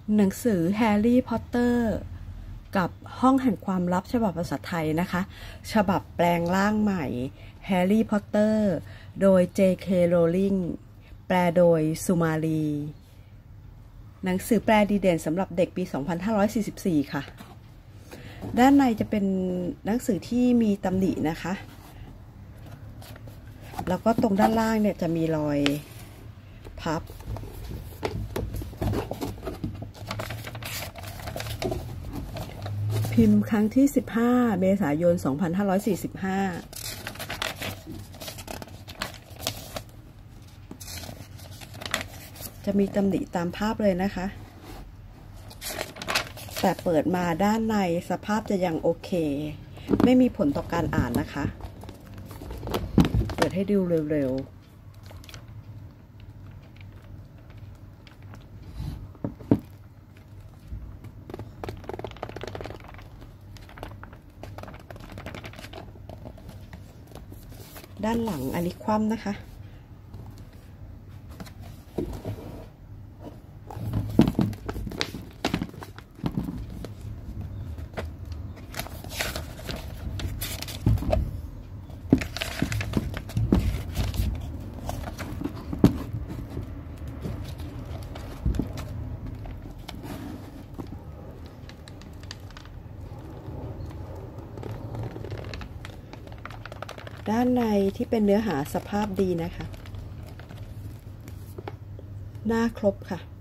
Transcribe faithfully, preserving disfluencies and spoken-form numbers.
หนังสือแฮร์รี่พอตเตอร์กับห้องแห่งความลับฉบับภาษาไทยนะคะฉบับแปลงร่างใหม่แฮร์รี่พอตเตอร์โดย เจ เค Rowling แปลโดยสุมาลีหนังสือแปลดีเด่นสำหรับเด็กปี สองพันห้าร้อยสี่สิบสี่ ค่ะด้านในจะเป็นหนังสือที่มีตำหนินะคะแล้วก็ตรงด้านล่างเนี่ยจะมีรอยพับพิมพ์ครั้งที่สิบห้าเมษายนสองพันห้าร้อยสี่สิบห้าจะมีตำหนิตามภาพเลยนะคะแต่เปิดมาด้านในสภาพจะยังโอเคไม่มีผลต่อการอ่านนะคะเปิดให้ดูเร็วๆด้านหลังอันนี้คว่ำนะคะด้านในที่เป็นเนื้อหาสภาพดีนะคะหน้าครบค่ะ